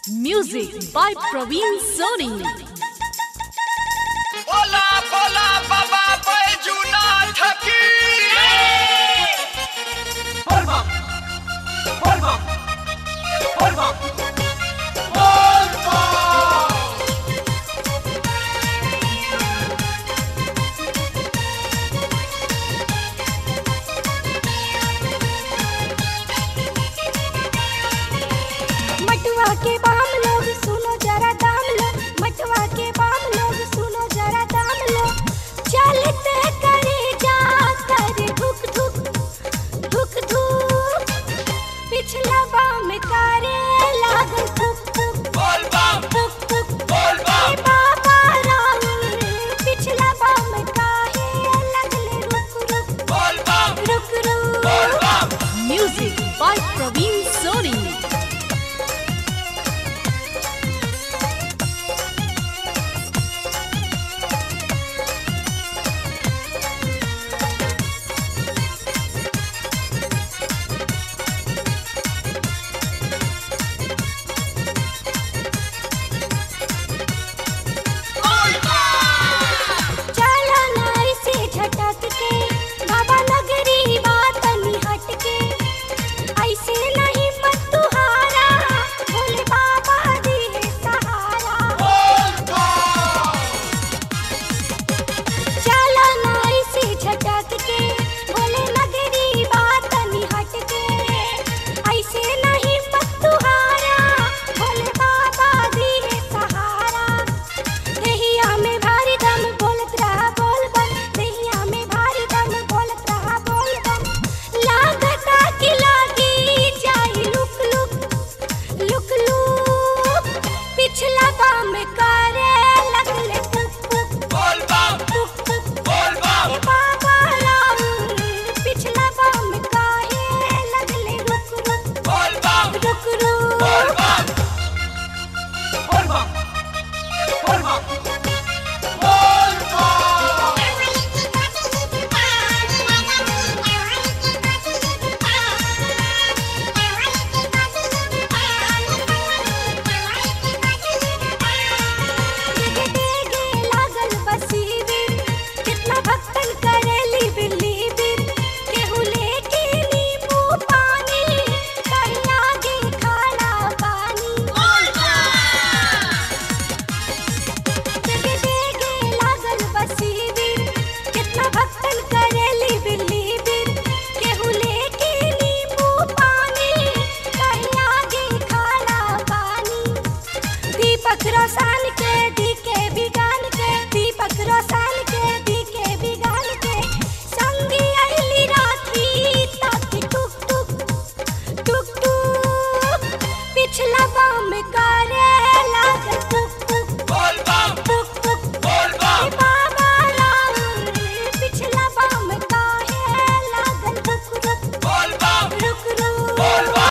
Music by Praveen Soni. बोला बोला बाबा बैजूनाथ की बोलबा बोलबा बोलबा बोलबा मटुआ के बाम लोग सुनो जरा दाम लो, मटुआ के बाम लोग सुनो जरा दाम लो। चलते करे जा करे धुक धुक धुक धुक, पिछला बाम करे लागल धुक धुक बोलबा धुक धुक। बोलबा ए बाबा राम पिछला बाम काहे लगले रुक रुक बोलबा रुक रुक। बोलबा Music by Praveen Soni. चला नाई से झटक के बाबा नगरी बात नहीं हट के, ऐसे नहीं मत तुहारा भोले बाबा दिए सहारा। चला नाई से झटक के भोले नगरी बात नहीं हट के, ऐसे नहीं मत तुहारा भोले बाबा दिए सहारा। देहिया में भारी दम बोलत रहा बोल बम, देहिया में भारी दम बोलत रहा बोल बम। लागता कि लागी जाई लुक लुक लुक लुक, पिछला बाम करे लगले टुक टुक बोलबा टुक टुक। बोलबा ए बाबा राम पिछला बाम काहे लगले रुक रुक बोलबा रुक रुक। बोलबा बोलबा बोलबा देगे लागल बसीबिर, कितना भक्तन करेली बिलीबिर। केहू लेके नींबू पानी, कहीं आगे खाना पानी। देगे लागल बसीबिर, कितना भक्तन करेली बिलीबिर। केहू लेके नींबू पानी, कहीं आगे खाना पानी। दीपक रोशन के